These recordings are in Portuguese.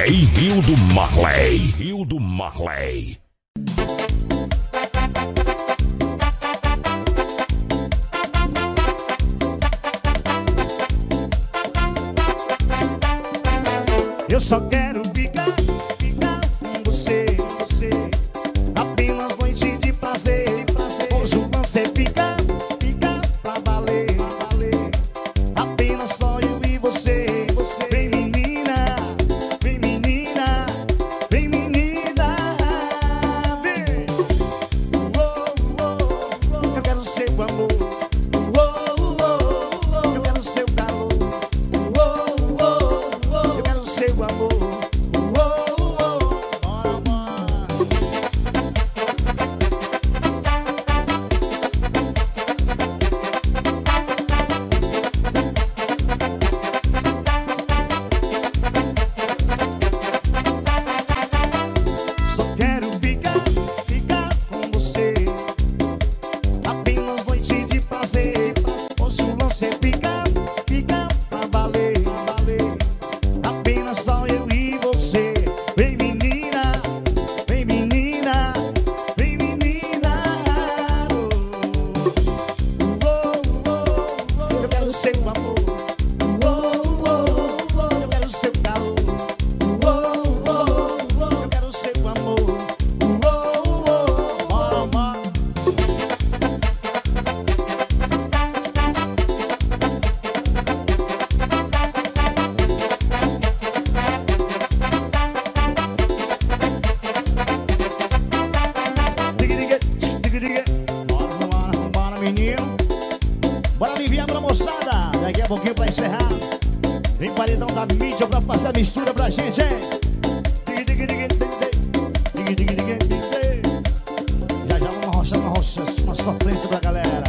DJ Rio do Marley. Rio do Marley. Eu só quero ficar com você, apenas noite de prazer. Hoje o lance é ficar pra valer. Apenas só eu e você. Vem menina, vem menina, vem menina, vem. Eu quero seu amor. Eu quero seu calor. Eu quero seu amor. Só quero ficar com você, apenas noite de prazer. Hoje o lance é ficar pra valer. Apenas só eu e você. Vem menina, vem menina, vem menina. Eu quero seu amor. Eu quero seu calor. Eu quero seu amor. Bora, menino. Bora aliviar pra moçada. Daqui a pouquinho pra encerrar. Vem paredão da mídia pra fazer a mistura pra gente, hein? Já vamos arrochar uma sofrência pra galera.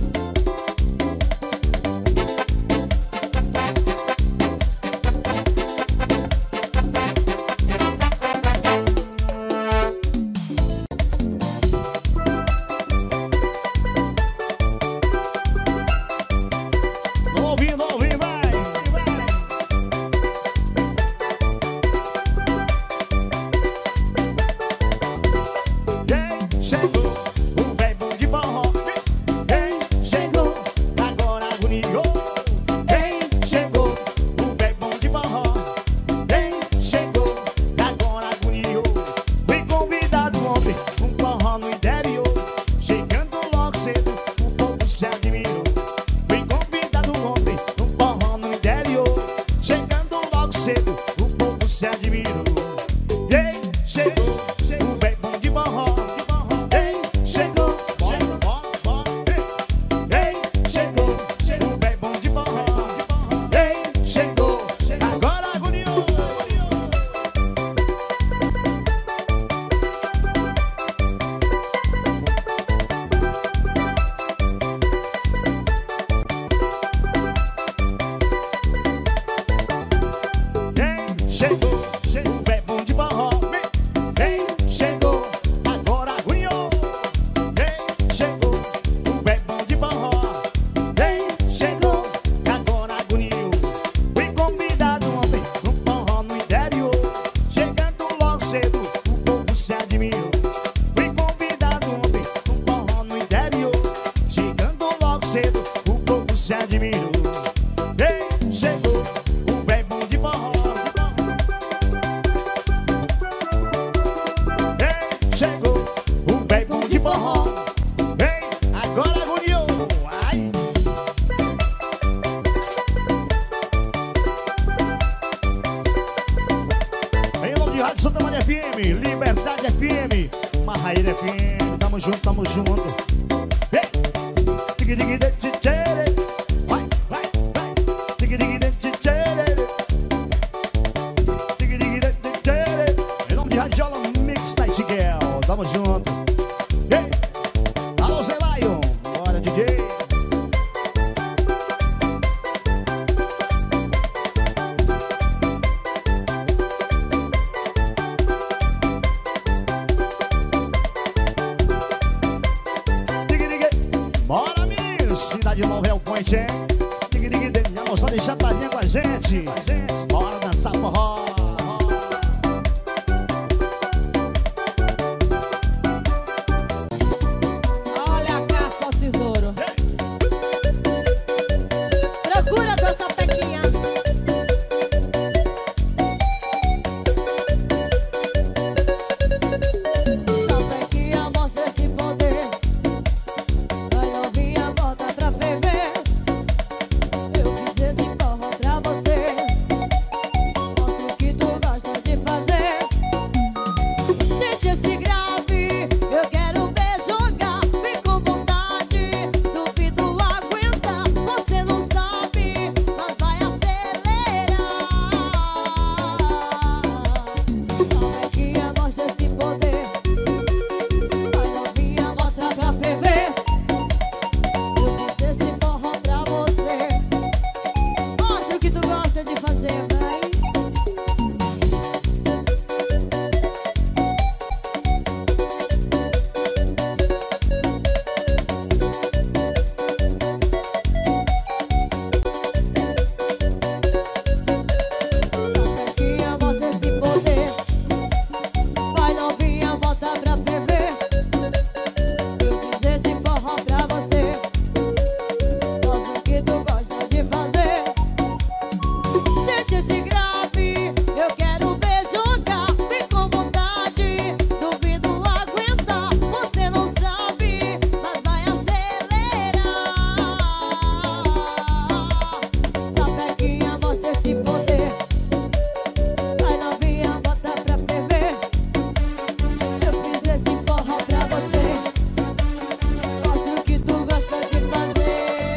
Ouvindo, vai. Chegou o velho bom de forró. Chegou, agora agoniou. Chegou o velho bom de forró. Chegou, agora agoniou. Fui convidado ontem, forró no interior. Chegando logo cedo, o povo se admirou. Fui convidado ontem, forró no interior. Chegando logo cedo, o povo se admirou. Chegou o velho bom de forró. Chegou, o velho bom de forró. Chegou, agora agoniou. Chegou, o velho bom de forró. Chegou, agora agoniou. Chegou, o velho bom de forró. Chegou, agora agoniou. Fui convidado ontem no forró no interior. Chegando logo cedo, o povo se admirou. Fui convidado ontem no forró no interior. Chegando logo cedo, o povo se admirou. Chegou o velho bom de forró. Chegou o velho bom de forró. Agora agoniou. Ai. Em nome de Rádio Santa Maria FM, Liberdade FM, Marraíra FM. Tamo junto, tamo junto. Vai. Em nome de Radiola Mix Night Girl. Tamo junto. Alô, Zé Lion. Bora, DJ. Bora, Miss. Cidade Nova é o point, hein? A moçada de Chapadinha com a gente. Bora dançar forró. sapequinha. Sapequinha, mostra esse poder. Vai novinha, bota pra ferver. Eu fiz esse forró pra você. Mostra o que tu gosta de fazer. Sente esse grave, eu quero ver jogar. Vem com vontade, duvido aguentar. Você não sabe, mas vai acelerar. Sapequinha, mostra esse poder. Vai novinha, mostra pra ferver. Eu fiz esse forró pra você. Mostra o que tu gosta de fazer, vai. Sapequinha, mostra esse poder. Vai novinha, volta pra ferver. Eu fiz esse forró pra você. Mostra o que tu gosta de fazer. Sente esse grave, eu quero ver jogar. Vem com vontade, duvido aguentar. Você não sabe, mas vai acelerar. Sapequinha, mostra esse poder. Vai novinha, bota pra ferver. Eu fiz esse forró pra você. Mostra o que tu gosta de fazer.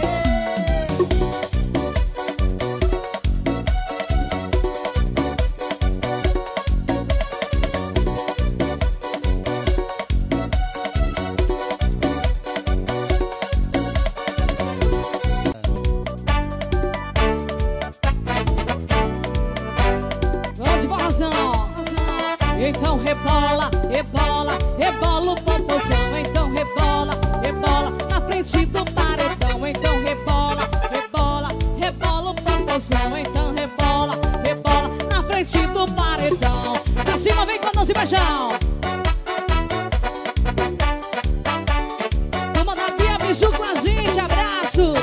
Vamos de forrozão. Então rebola, rebola, rebola o popozão. Então rebola, rebola na frente do paredão. Então rebola, rebola, rebola o popozão. Então rebola, rebola na frente do paredão. Pra cima, vem com a dança e beijão. Vamos dar Bia Biju com a gente, abraço.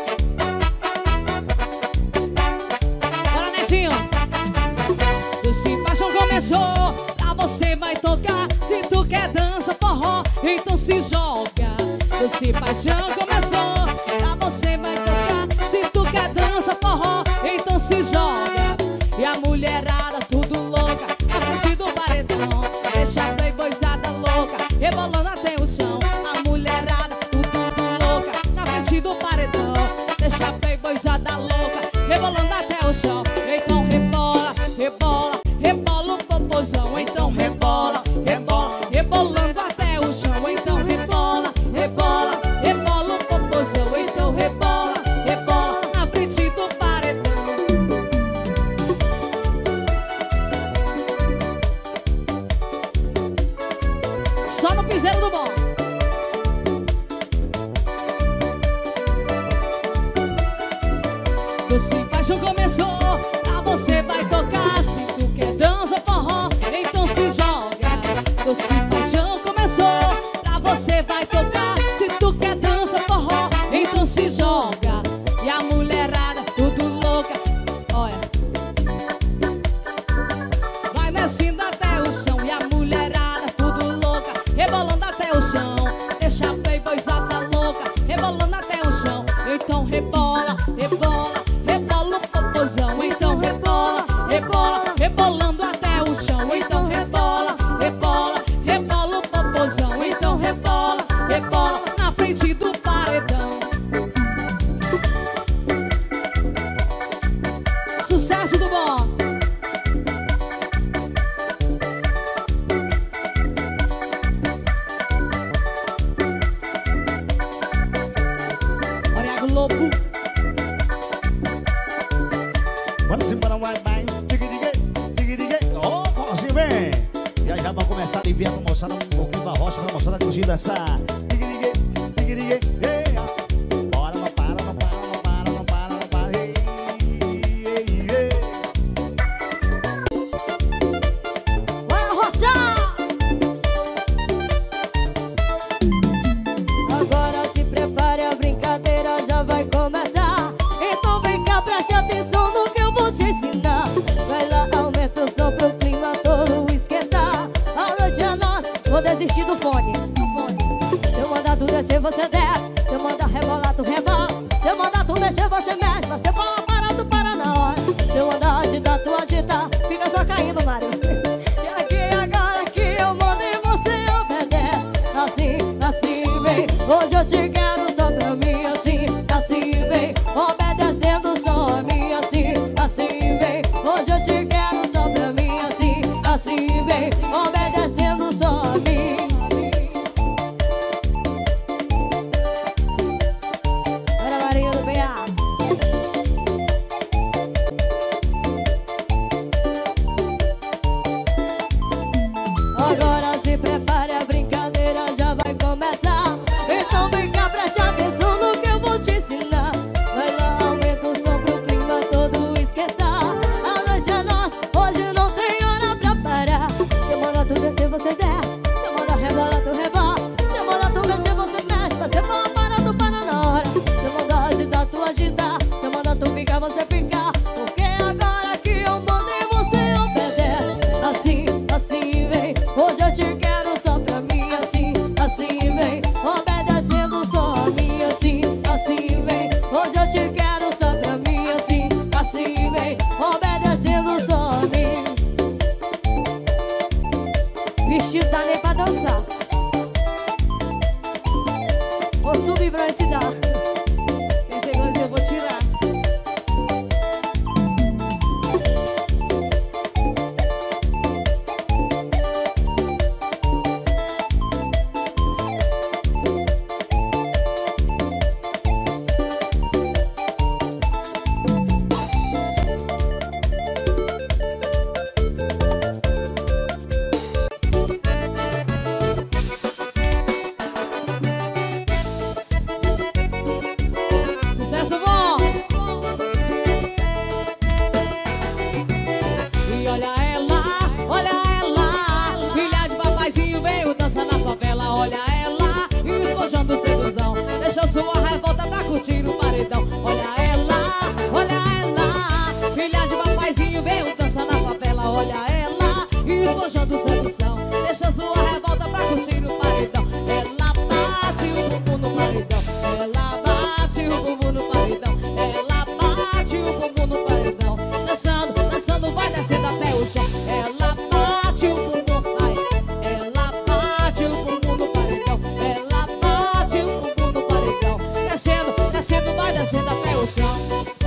Bora, Netinho. Se paixão começou, pra você vai tocar. Se tu quer dança, forró, então se joga. Se paixão começou, pra você vai tocar. Se tu quer dança, forró, então se joga. E a mulherada tudo louca, na frente do paredão. Deixa a playboyzada louca, rebolando até o chão. A mulherada tudo louca, na frente do paredão. Deixa a playboyzada louca, rebolando até o chão. Então rebola, rebola, rebola o popozão. Então rebola, rebola, rebolando até o chão. Então rebola, rebola, rebola o popozão. Então rebola, rebola na frente do paredão. Só no piseiro do bom. Se paixão começou, pra você vai tocar. Se tu quer dança, forró, então se joga. Se paixão começou, pra você vai tocar. Se tu quer dança, forró, então se joga. E a mulherada tudo louca, olha, vai descendo até o chão. E a mulherada tudo louca, rebolando até o chão. Deixa a playboyzada louca, rebolando até o chão. Então rebola, rebola, rebola o popozão. Então rebola, rebola, rebolando até o chão. Então rebola, rebola, rebola o popozão. Então rebola, rebola na frente do paredão. Sucesso do bom. Olha a Globo. Bora embora, vai, digue, ó, pozinho, vem. E aí já vamos começar a aliviar pra moçada um pouquinho da rocha, pra moçada curtindo essa digue, bora, não para, não para, não para, não para, não para, ei, ei, ei. Bora roçar! Agora se prepare, a brincadeira já vai começar. Então vem cá, preste atenção. te quero só pra mim, assim, assim vem. Obedecendo só a mim, assim, assim vem. Hoje eu te quero só pra mim, assim, assim vem. Obedecendo só a mim. Bora, Marinho do PA. Agora se prepare, a brincadeira já vai começar. Então vem cá, preste atenção no que eu vou te ensinar. Vai lá, aumenta o som pro clima todo esquentar. A noite é nossa, hoje não tem hora pra parar. Se eu mandar tu descer, você desce. Se eu mandar rebolar, tu rebola. Se eu mandar tu mexer, você mexe. Você fala para, tu para na hora. Se eu mandar agitar, tu agitar. Se eu mandar tu ficar, você ficar. Porque agora que eu mandei, você obedece. Assim, assim vem. Hoje eu te quero só pra mim, assim, assim vem. Obedecendo só a mim, assim, assim vem. Hoje eu te quero só pra mim, assim, assim vem. Obedecendo só a mim. Vestido dá nem pra dançar. Vou subir pra esse dar. Em segundos eu vou tirar. Sucesso bom! E olha ela, filha de papaizinho veio dançar na favela. Olha ela, esbanjando sedução. Deixa sua revolta pra curtir o paredão. Olha ela, filha de papaizinho veio dançar na favela. Olha ela, esbanjando sedução. Deixa sua revolta pra curtir o paredão. Ela bate o bumbum no paredão. Ela bate o bumbum no paredão. Ela bate o bumbum no paredão. Dançando, dançando, vai descendo até o chão. Ela bate o bumbum, ai. Ela bate o bumbum no paredão. Ela bate o bumbum no paredão. Descendo, descendo, vai descendo até o chão.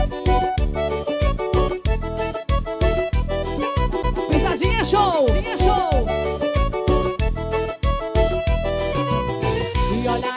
Pisadinha show, show. E olha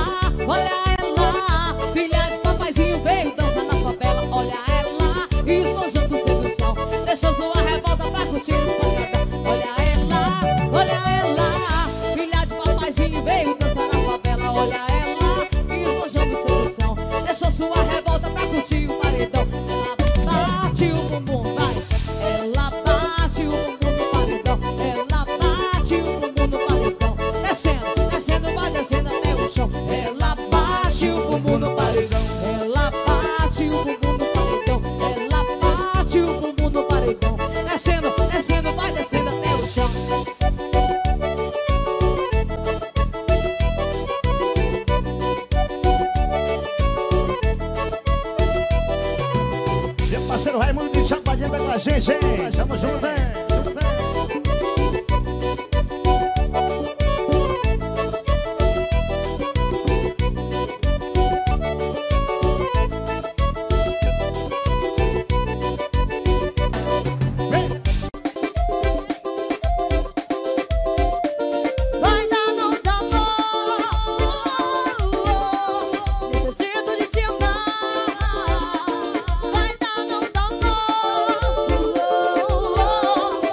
ela, filha de papaizinho veio dançar na favela. Olha ela, esbanjando sedução. Deixa sua revolta pra curtir o paredão. Olha ela, filha de papaizinho veio dançar na favela. Olha ela, esbanjando sedução. Deixa sua revolta pra curtir o paredão. Ela bate o bumbum, vai. Ela bate o bumbum no paredão. Ela bate o bumbum no paredão. Descendo, descendo, vai descendo até o chão. Ela bate o bumbum no paredão. Ela bate o bumbum no paredão. Ela bate o bumbum no paredão. Descendo, descendo, vai descendo até o chão. Meu parceiro Raimundo de Chapadinha tá com a gente, hein? Tamo junto, hein? Vai dar, não dá amor. Necessito de te amar. Vai dar, não dá amor.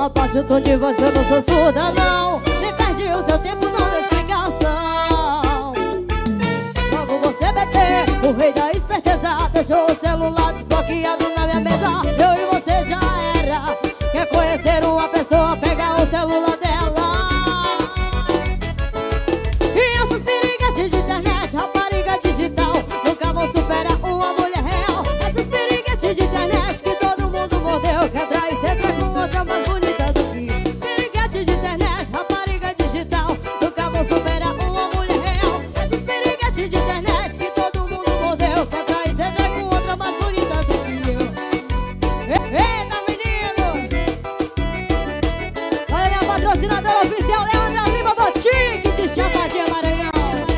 Abaixo o tom de voz que eu não sou surda não. Nem perde o seu tempo, não tem explicação. Logo você bebê, o rei da esperteza, deixou o celular desbloqueado na minha mesa. Eu e você já era. Quer conhecer uma pessoa, pega o celular dela. E essas piriguetes de internet, rapariga digital, nunca vão superar uma mulher real. Essas piriguetes de internet que todo mundo mordeu, quer trair, cê traz com outra mais bonita do que. Piriguete de internet, rapariga digital, nunca vão superar uma mulher real. Essas piriguetes de internet que todo mundo mordeu, quer trair, cê traz com outra mais bonita do que eu. Eita, menino! Olha minha patrocinadora oficial, Leandra Lima Boutique de Chapadinha, Maranhão.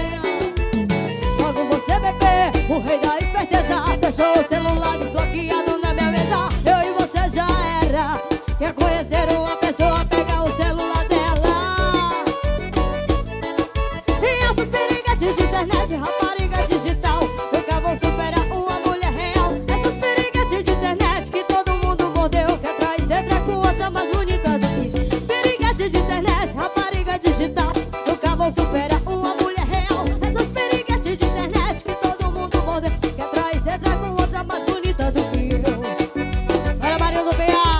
Logo você bebê, o rei da esperteza, deixou o celular desbloqueado na minha mesa. Eu e você já era. Quer conhecer uma pessoa, pega o celular dela. E essas piriguetes de internet, rapariga digital, nunca vão superar uma mulher real. Essas piriguetes de internet que todo mundo mordeu, quer trair, cê traz com outra mais bonita do que. Piriguete de internet, rapariga digital, nunca vão superar uma mulher real. Essas piriguetes de internet que todo mundo mordeu, quer trair, cê traz com outra mais bonita do que eu. Para Marinho do PA.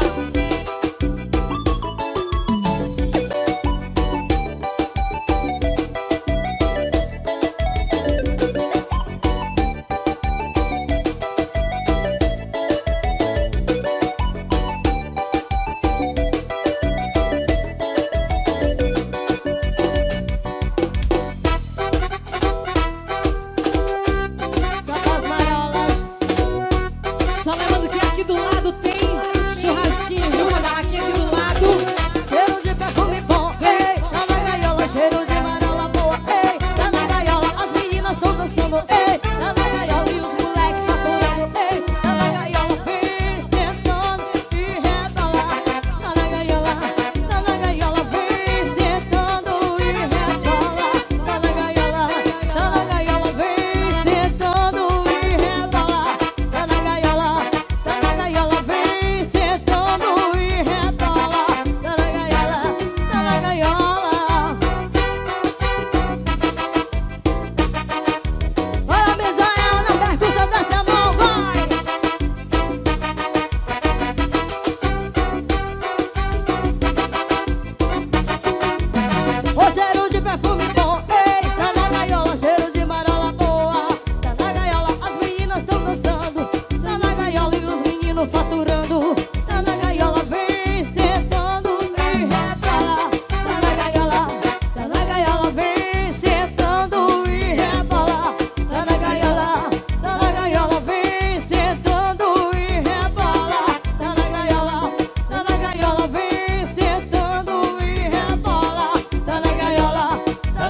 Só lembrando que aqui do lado tem churrasquinho, viu? Uma barraquinha aqui do lado. Cheiro de perfume bom, ei, tá na gaiola. Cheiro de marola boa, ei, tá na gaiola. As meninas tão dançando, ei, tá na gaiola. E os moleques faturando, ei, tá na gaiola. Vem sentando e rebola. Tá na gaiola, vem sentando e rebola. Tá na gaiola, vem sentando e rebola. Tá na gaiola, vem sentando e rebola. Tá na gaiola, Bora, Misael, na percussão dessa mão, vai! Ô, cheiro de perfume bom, ei, tá na gaiola. Cheiro de marola boa, tá na gaiola. As meninas tão dançando, tá na gaiola. E os meninos faturando, tá na gaiola. Vem sentando e rebola. Tá na gaiola, vem sentando e rebola. Tá na gaiola, vem sentando e rebola. Tá na gaiola, vem sentando e rebola. Tá na gaiola.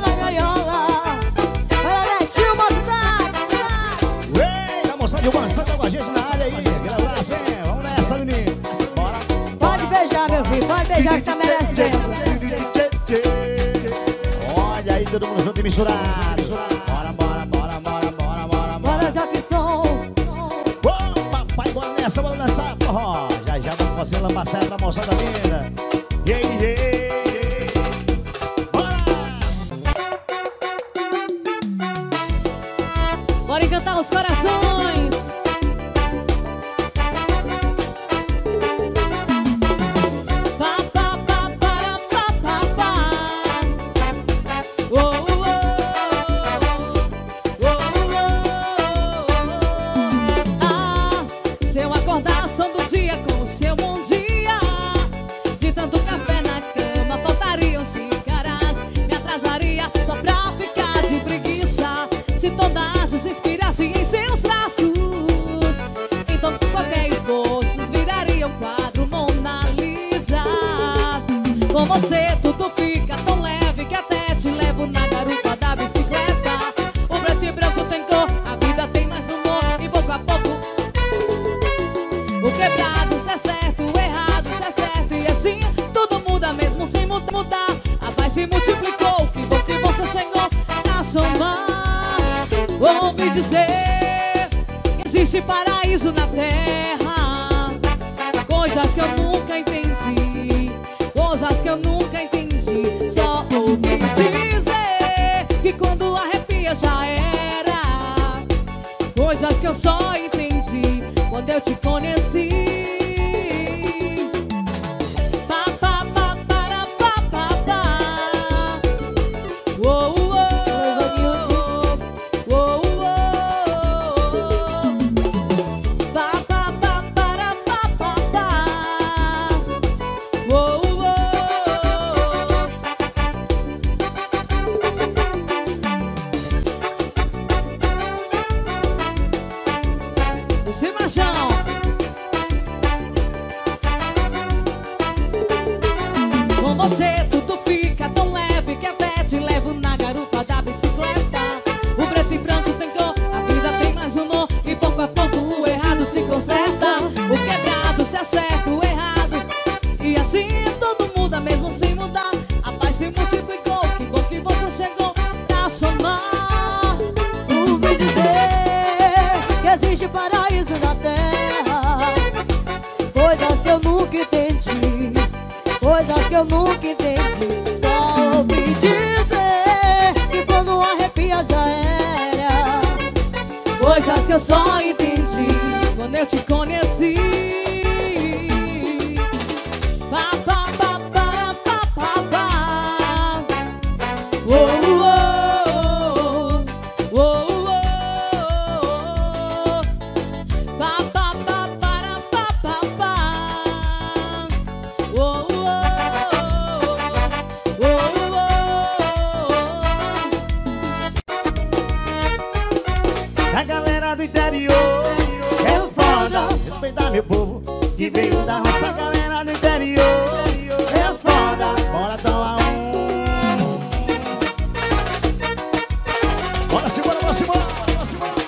Para Netinho, Mototáxi. Ei, a moçada de Uruguaiana tá com a gente na área aí. Aquele abraço, hein? Vamos nessa, menino. Bora. Pode beijar, meu filho, pode beijar que tá merecendo. Olha aí, todo mundo junto e misturado. Bora. Bora, Jackson. Ô, papai, bora nessa. Ó, já vamos fazer a lambaçada pra moçada linda. Bora! Bora encantar os corações. Pá, pá, pá, para, pá, pá, pá. Oh, oh, oh. Ah, se eu acordasse todo dia com o seu bom dia, de tanto café na cama faltariam xícaras, me atrasaria só pra ficar de preguiça. Se toda arte se inspirasse em seus traços, então qualquer esboço viraria um quadro Mona Lisa. Com você tudo fica tão leve que até te levo na garupa da bicicleta. O preto e branco tem cor, a vida tem mais humor, e pouco a pouco o quebrado, se é certo, o errado, se é certo, e assim tudo muda mesmo sem mudar. A paz se multiplicou, que bom que você chegou a somar. Ouvi dizer que existe paraíso na terra, coisas que eu nunca entendi. que eu nunca entendi. Só ouvi dizer que quando arrepia já era. Coisas que eu só entendi quando eu te conheci. Com você tudo fica tão leve que até te levo na garupa da bicicleta. O preto e branco tem cor, a vida tem mais humor, e pouco a pouco o errado se conserta. O quebrado se acerta, o errado, e assim todo muda mesmo sem mudar. A paz se multiplicou, que bom que você chegou pra somar. Ouvi dizer que existe paraíso na terra, coisas que eu nunca entendi, coisas que eu nunca entendi. Só ouvi dizer que quando arrepia já era. Coisas que eu só entendi quando eu te conheci. Pá, pá, pá, pá, pá, pá, pá. Oh, oh, oh, oh, oh. Pá, pá, pá, para, pá, pá, pá. Oh, oh, oh, oh, oh. A galera do interior é foda. Respeitar meu povo que veio da roça. A galera do interior é foda. Bora tomar um. Bora se bora, bora se bora, bora se bora.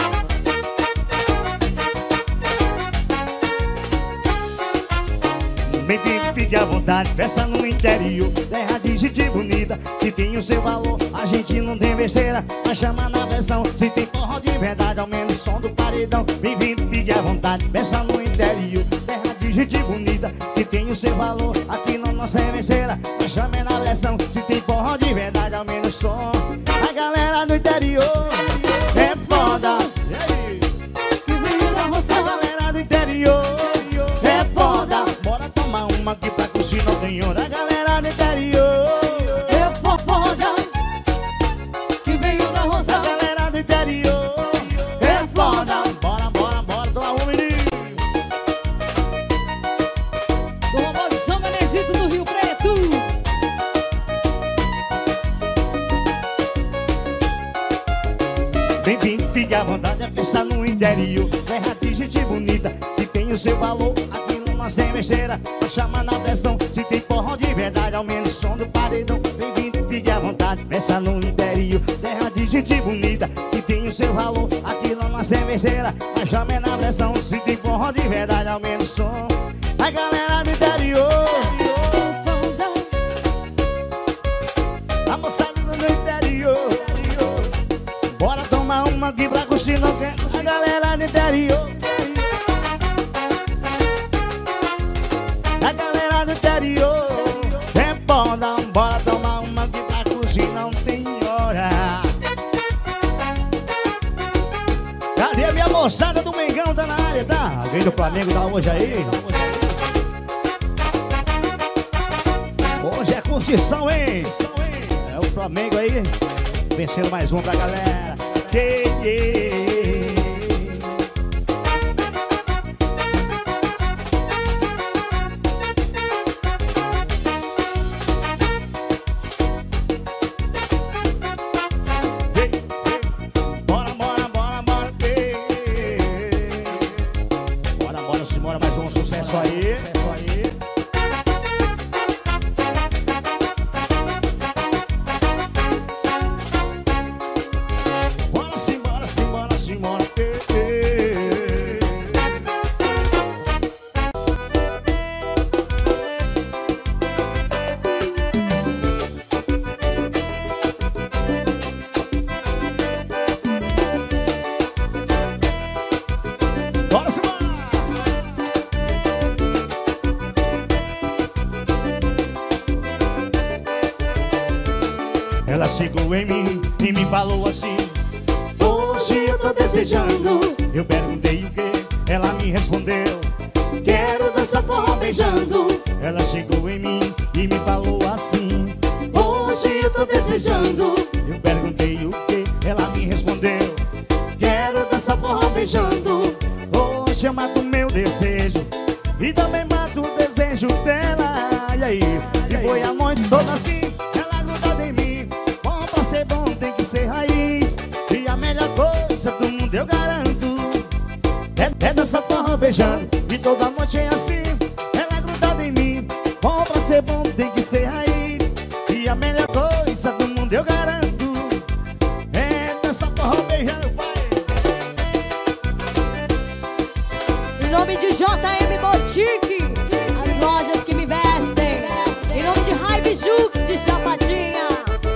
Bem que fique à vontade, peça no interior. Terra de gente bonita, que tem o seu valor. A gente não tem besteira, vai chamar na pressão. Se tem forró de verdade, aumenta o som do paredão. Bem-vindo, fique à vontade, peça no interior. Terra de gente bonita, que tem o seu valor. Aqui não nós é besteira, vai chamar na pressão. Se tem forró de verdade, aumenta o som. A galera do interior é foda. E aí? Que veio da roça. A galera do interior é foda. Bora tomar uma aqui pra curtir, não tem hora. A galera do interior é foda. Que veio da roça. a galera do interior é foda. Bora, bora, bora, toma um menino. Do robô de São Benedito do Rio Preto. Bem-vindo, fique à vontade, é pensar no interior. Terra de gente bonita, que tem o seu valor. Aqui numa sem besteira, vai chamar na pressão. Se tem forró de verdade, aumenta o som do paredão. Bem-vindo, fique à vontade, pensa no interior. Terra de gente bonita, que tem o seu valor. Aqui numa sem besteira, vai chamar na pressão. Se tem forró de verdade, aumenta o som. A galera do interior, a moçada do interior. Bora tomar uma aqui pra curtir, não quer? A galera do interior. A galera do interior é foda. Bora tomar uma aqui pra curtir, não tem hora. Cadê a minha moçada do Mengão? Tá na área, tá? Alguém do Flamengo tá hoje aí? Hoje é curtição, hein? É o Flamengo aí, vencendo mais um pra galera. Bora, bora, bora, bora. Bora, bora, se bora, mais um sucesso aí. Bora, Ela chegou em mim e me falou assim: hoje eu tô desejando. Eu perguntei o que, ela me respondeu: quero dançar forró beijando. Ela chegou em mim e me falou assim: hoje eu tô desejando. Eu perguntei o que, ela me respondeu: quero dançar forró beijando. Hoje eu mato meu desejo e também mato o desejo dela. E aí? E foi a noite toda assim, ela grudada em mim. Bom, pra ser bom tem que ser raiz, e a melhor coisa do mundo eu garanto é dançar forró beijando. E toda noite é assim, ela grudada em mim. Bom, pra ser bom tem que ser raiz, e a melhor coisa do mundo eu garanto é dançar forró beijando. Em nome de JM Boutique, as lojas que me vestem. Em nome de Hype Jux de Chapadinha.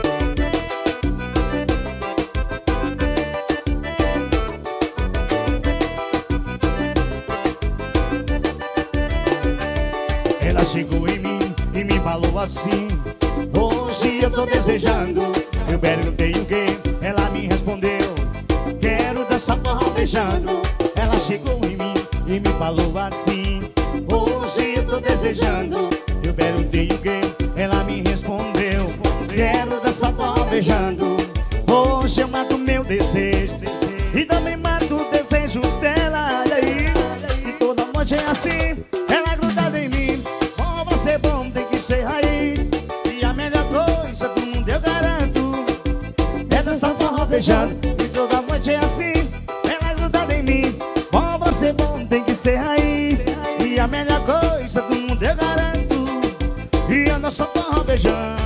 Ela chegou em mim e me falou assim: hoje eu tô desejando. Eu perguntei o que, ela me respondeu: quero dançar forró beijando. Ela chegou em mim e me falou assim: hoje eu tô desejando. Eu perguntei o que, ela me respondeu: quero dançar forró beijando. Hoje eu mato meu desejo e também mato o desejo dela. E aí? E toda noite é assim, ela grudada em mim. Bom, pra ser bom tem que ser raiz, e a melhor coisa do mundo eu garanto é dançar forró beijando. E toda noite é assim, ela grudada em mim. Bom, pra ser bom tem que ser raiz, e a melhor coisa do mundo eu garanto e anda só forró beijando.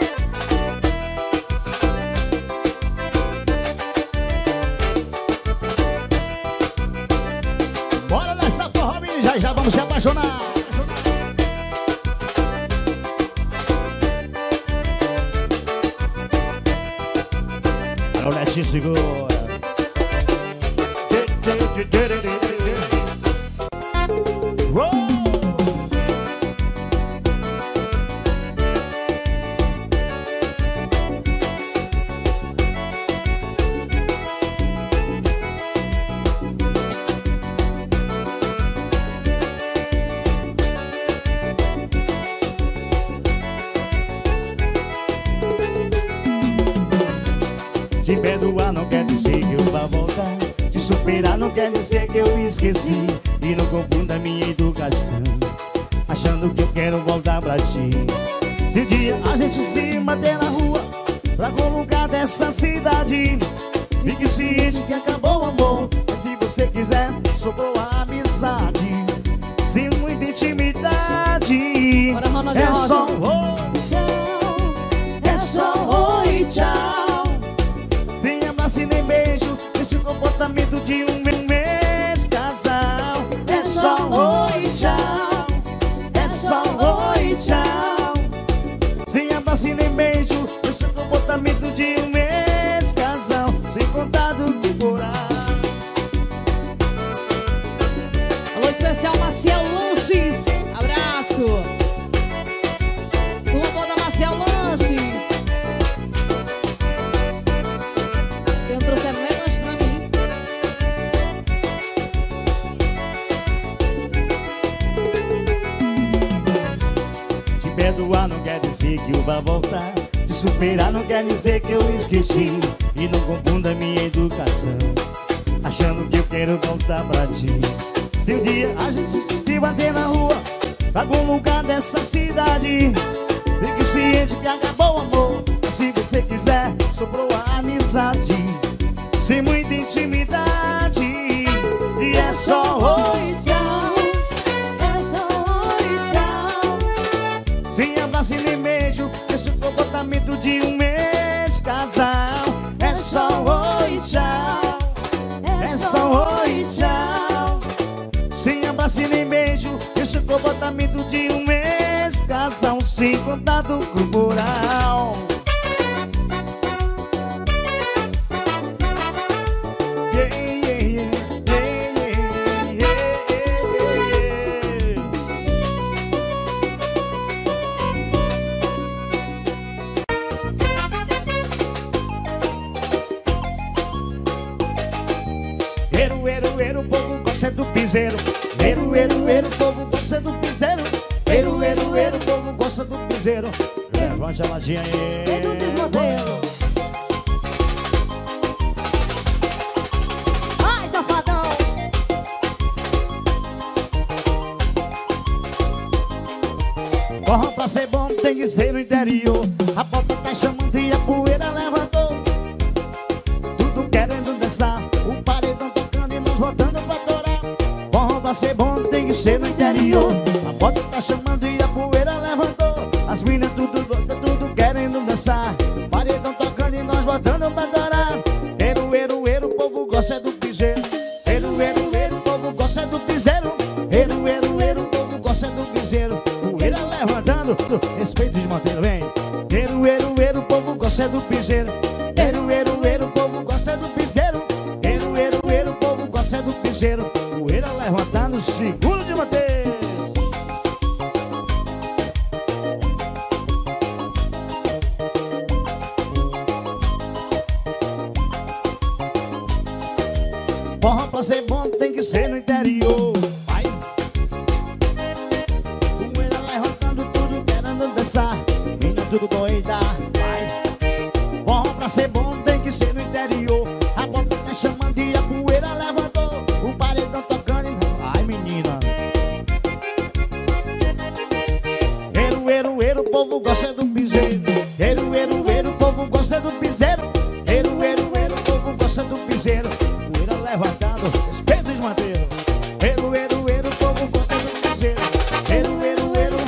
Bora nessa forró, menina, já vamos se apaixonar. Agora o Netinho segura. Te perdoar não quer dizer que eu vá voltar, te superar não quer dizer que eu esqueci. E não confunda minha educação achando que eu quero voltar pra ti. Se um dia a gente se bater na rua pra algum lugar dessa cidade, fique ciente que acabou o amor, mas se você quiser sobrou a amizade. Sem muita intimidade, Bora, mano, é Rosa. só oi, tchau, é só oi, tchau. Sem abraço e nem beijo, esse comportamento de um ex-casal. É só oi, tchau, é só oi, tchau. Sem abraço e nem beijo, esse comportamento de um ex-casal. Sem contar do coral. Alô especial Maciel Lanches, abraço. Turma boa da Maciel Lanches. Você trouxe menos pra mim. Te perdoar não quer dizer que eu vá voltar, te superar não quer dizer que eu esqueci. E não confunda minha educação achando que eu quero voltar pra ti. Se um dia a gente se bater na rua pra algum lugar dessa cidade, fique ciente que acabou o amor, mas se você quiser sobrou a amizade. Sem muita intimidade, e é só oi, tchau, É só oi, tchau. sem abraço e nem beijo, esse comportamento de um ex-casal. É só oi, tchau, é só oi, tchau. Sem abraço e nem beijo, esse comportamento de um ex-casal. Sem contato corporal. Yeah, yeah, yeah, yeah, yeah, yeah, yeah. gosta do piseiro. Eiro, eiro, eiro, o povo gosta do piseiro. Eiro, eiro, eiro, o povo gosta do piseiro. Levante a latinha aí. Feito um desmodelo. Ai, safadão. Forró pra ser bom tem que ser no interior. A porta tá chamando e a poeira levantou. Tudo querendo dançar, o paredão tocando e nós voltando pra torar. Forró pra ser bom tem que ser no interior. A porta tá chamando e a poeira levantou. As minas tudo querendo dançar, o paredão tocando e nós voltando pra torar. Eiro, eiro, eiro, o povo gosta do piseiro. Eiro, eiro, eiro, o povo gosta do piseiro. Eiro, eiro, eiro, o povo gosta do piseiro. Poeira levantando, respeito de Monteiro, vem. Eiro, eiro, eiro, o povo gosta do piseiro. Eiro, eiro, eiro, o povo gosta do piseiro. Eiro, eiro, eiro, o povo gosta do piseiro. Poeira levantando, seguro de Monteiro. Forró pra ser bom tem que ser no interior. Vai. Poeira levantando, tudo querendo dançar. Menina tudo doida. Vai. Forró pra ser bom tem que ser no interior. A bota tá chamando e a poeira levantou. O paredão tocando e... Ai, menina. Eiro, eiro, eiro, o povo gosta do piseiro. Eiro, eiro, eiro, o povo gosta do piseiro. Eiro, eiro, eiro, o povo gosta do piseiro. Levantado, respeito de Monteiro. Eiro, eiro, eiro, o povo gosta do piseiro. Eiro, eiro, eiro.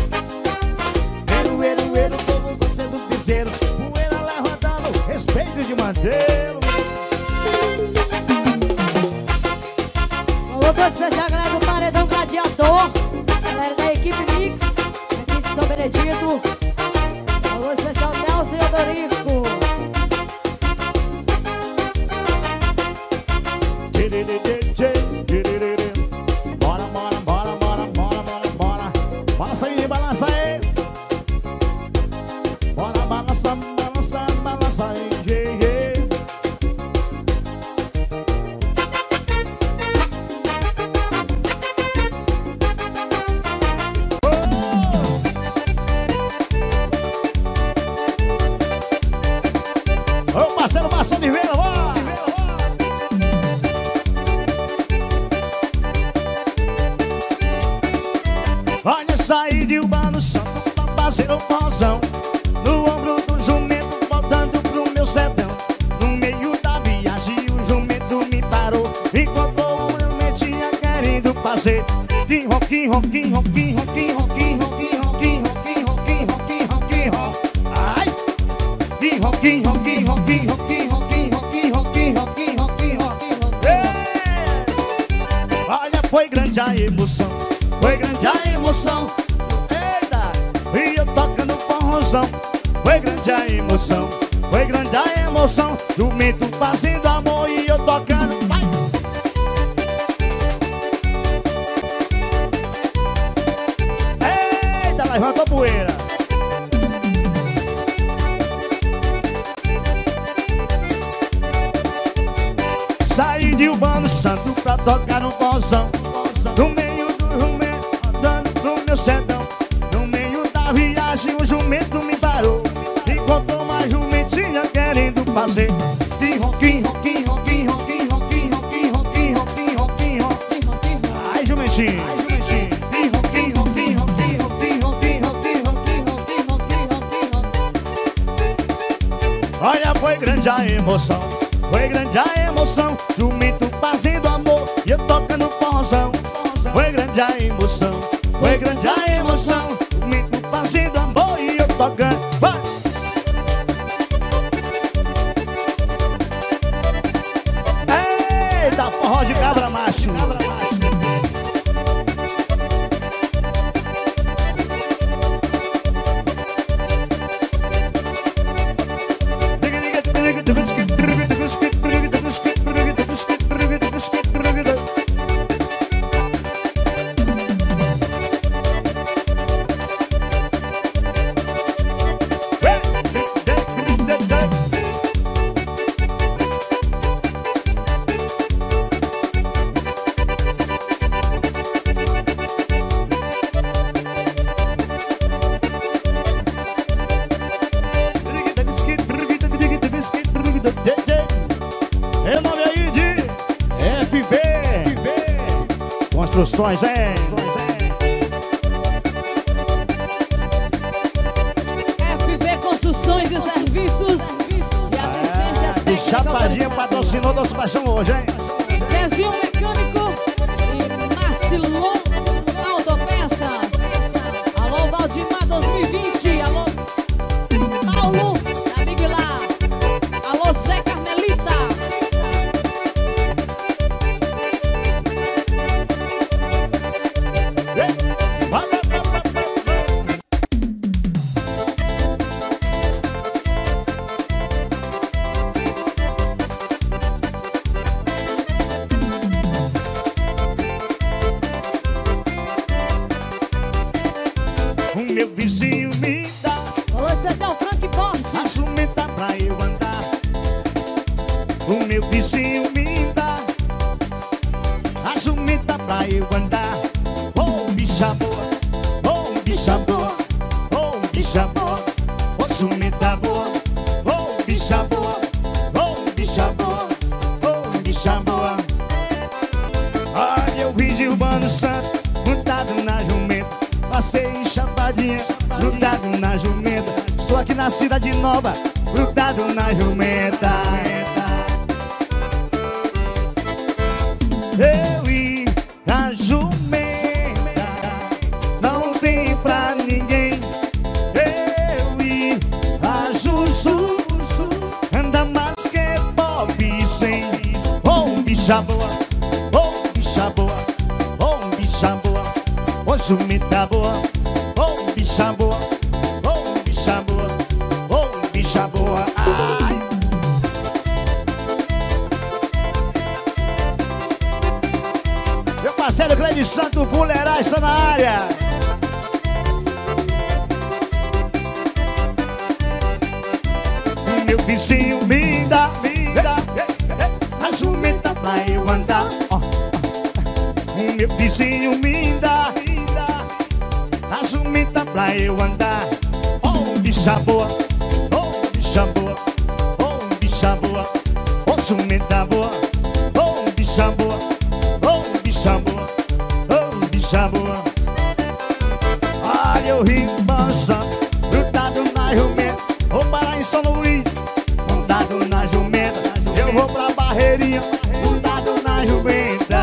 Eiro, eiro, eiro, o povo gosta do piseiro. Poeira levantado, respeito de Monteiro. Alô, todo especial, galera do Paredão Gladiador. Galera da equipe Mix, aqui de São Benedito. Alô, especial Nelson e Odorico. Bora, bora, bora, bora, bora, bora, bora. Balança aí, balança aí. Bora, balança, balança, balança aí, yeah, yeah. Ô, parceiro Marcelo Oliveira, bora! Olha, saí de Urbano Santo pra fazer um pozão. No ombro do jumento, voltando pro meu sertão. No meio da viagem, o jumento me parou. Encontrou uma metinha querendo fazer de rock, rock, rock, rock, rock, rock, rock, rock, rock, rock, rock, rock. Ai! De rock, rock, rock, rock, rock, rock, rock, rock, rock, rock. Olha, foi grande a emoção. Foi grande a emoção, eita, e eu tocando forrozão. Foi grande a emoção, foi grande a emoção. Jumento fazendo amor e eu tocando, vai. Eita, levanta a poeira. Saí de Urbano Santo pra tocar no forrozão. No meio do jumento, andando pro meu sertão. No meio da viagem, o jumento me parou. Encontrou uma jumentinha querendo fazer de rock, rock, rock, rock, rock, rock, rock, rock, rock, rock. Ai, jumentinho, ai, jumentinho. De rock, rock, rock, rock, rock, rock, rock, rock, rock. Olha, foi grande a emoção, foi grande a emoção. Jumento fazendo amor e eu tocando forrozão. Foi grande a emoção, foi grande a emoção. Jumento fazendo amor e eu tocando, vai. Eita, forró de cabra macho, cabra macho. Construções, hein? FB Construções e Serviços e Assistência E Técnica. Chapadinha patrocinou nosso paixão hoje, hein? Zezinho Mecânico e Marcelo Autopeças. Alô, Valdimar 2020. Alô, Paulo da Big Lá. Alô, Zé Carmelita. O meu vizinho me dá Alô, especial Frank Borges. a jumenta pra eu andar. O meu vizinho me dá a jumenta pra eu andar. Oh, bicha boa, oh, bicha boa, oh, bicha boa, oh, jumenta boa, oh, bicha boa, oh, bicha boa, oh, bicha boa. Olha, eu vim de Urbano Santo, montado na jumenta. Passei em Chapadinha, grudado na jumenta. Estou aqui na cidade nova, grudado na jumenta. Eu e a jumenta não tem pra ninguém. Eu e a Juju anda mais que Bob sem. Oh, bicha boa, oh, bicha boa, oh, bicha boa, oh, jumenta boa, oh, bicha boa, oh, bicha boa, oh, bicha boa. Ai. Meu parceiro Cleide Santo, Fuleirais, está na área. Meu vizinho me dá a jumenta pra eu andar. Meu vizinho me dá a jumenta pra eu andar. Oh, bicha boa, oh, bicha boa, oh, bicha boa, oh, jumenta boa, oh, bicha boa, oh, bicha boa, oh, bicha boa. Olha, eu rio balançando, grudado na jumenta. Vou parar em São Luís, montado na jumenta. Eu vou pra Barreirinha, montado na jumenta.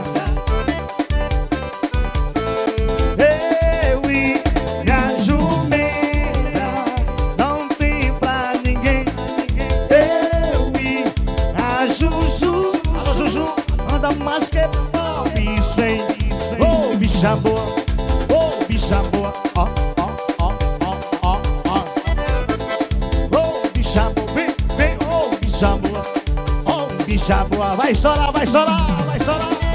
Eu e a jumenta não tem pra ninguém. Eu e a Juju, alô Juju, anda mais que Bob sem. Oh, bicha boa, oh, bicha boa, ó, ó, ó, ó, ó, ó. Oh, bicha boa, vem, oh, bicha boa, oh, bicha boa. Vai estourar, vai estourar, vai estourar.